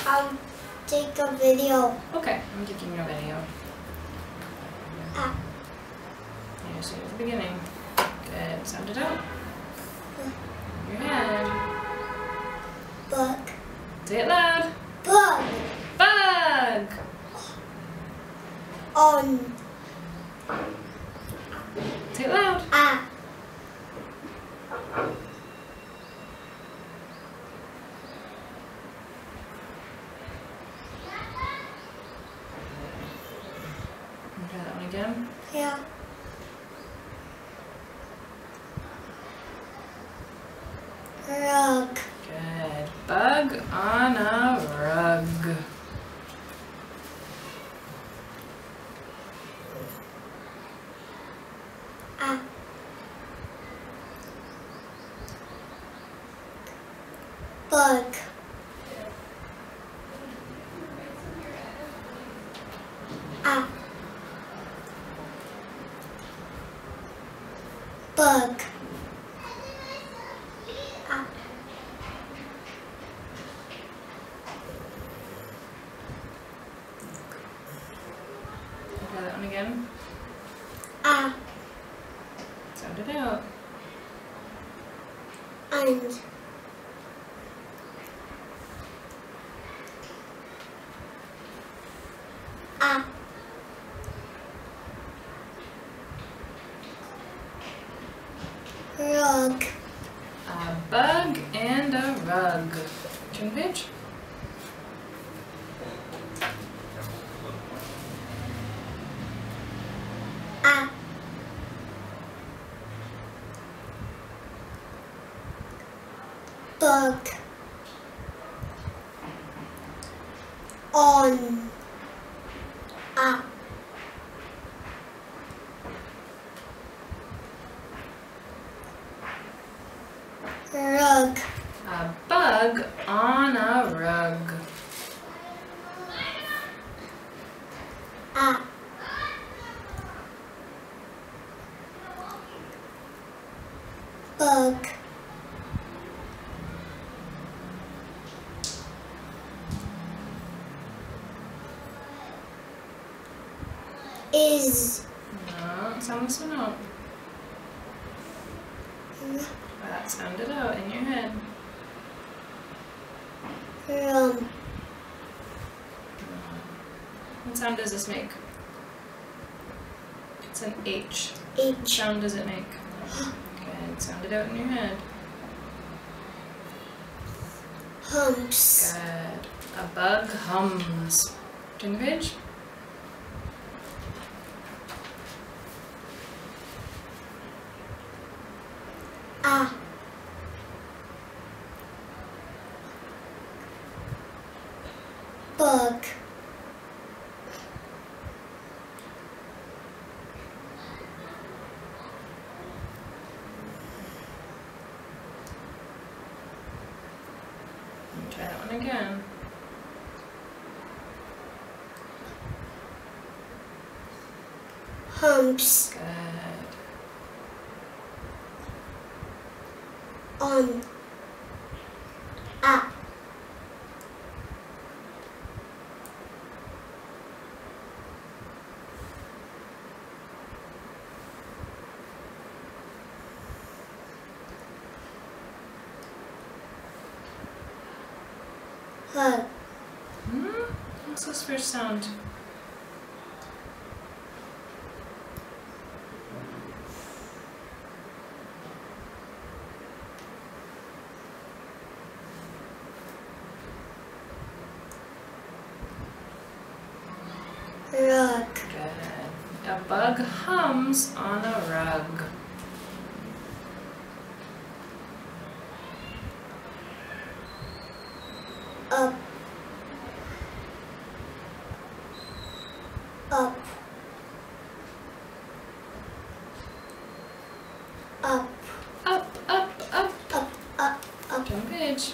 Take a video. Okay, I'm taking a video. Here, so at the beginning. Good. Sound it out. Your head. Bug. Say it loud. Bug. Bug. On. Say it loud. Try that one again. Yeah. Rug. Good. Bug on a rug. Bug. Bug. Try that one again. Sound it out. And. Rug. A bug and a rug. Turn the page. Bug. On. Rug. A bug on a rug. Bug. Is. No, sound this one out. That sounded out in your head. What sound does this make? It's an H. H. What sound does it make? Good. Sound it out in your head. Humps. Good. A bug hums. Turn the page. Bug. Try that one again. Humps. Good. On. Hug. What's this first sound? Rug. Good. A bug hums on a rug. Up. Up. Up. Up, up, up. Up. Up. Up. Turn the page.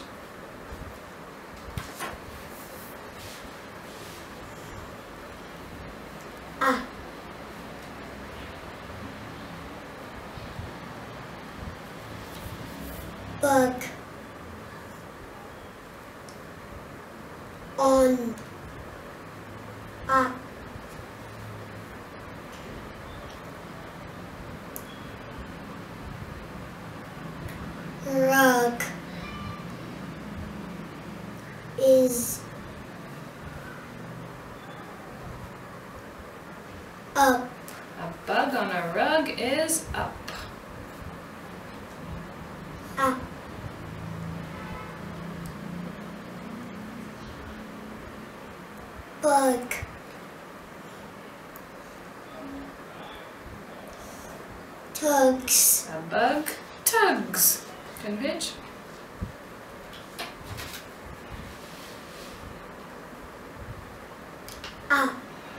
Bug. On. Up. Rug. Is. Up. A bug on a rug is up. Up. Bug. Tugs. A bug tugs. Turn the page. Up.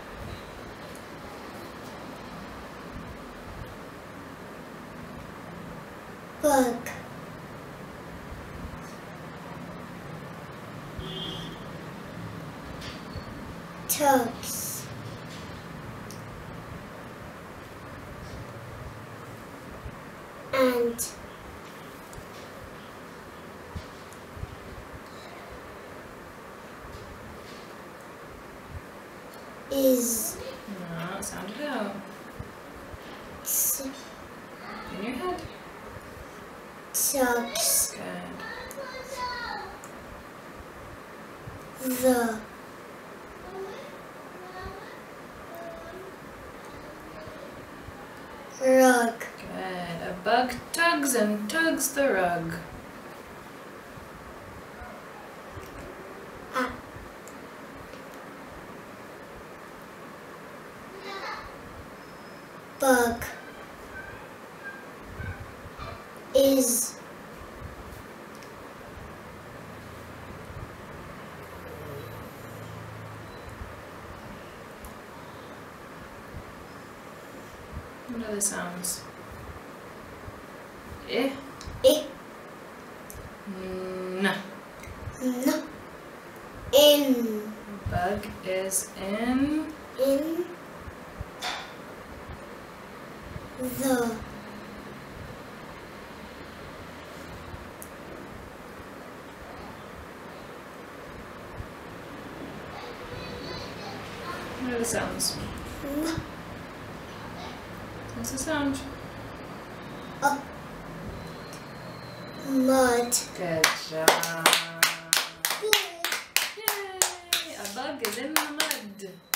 Bug. Tugs. And is. No, sound it out. S- In your head. tugs. Good. The. Rug. Good. A bug tugs and tugs the rug. Up. Bug. Is. What are the sounds? Eh. I. N. N. In. Bug is in. In. The. What are the sounds? M. What's the sound? Mud. Good job. Good. Yay! A bug is in the mud.